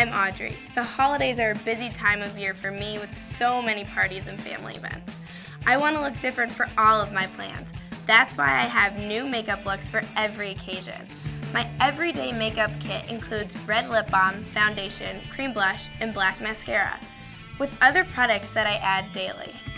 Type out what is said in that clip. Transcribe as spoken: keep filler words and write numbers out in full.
I'm Audrey. The holidays are a busy time of year for me with so many parties and family events. I want to look different for all of my plans. That's why I have new makeup looks for every occasion. My everyday makeup kit includes red lip balm, foundation, cream blush, and black mascara, with other products that I add daily.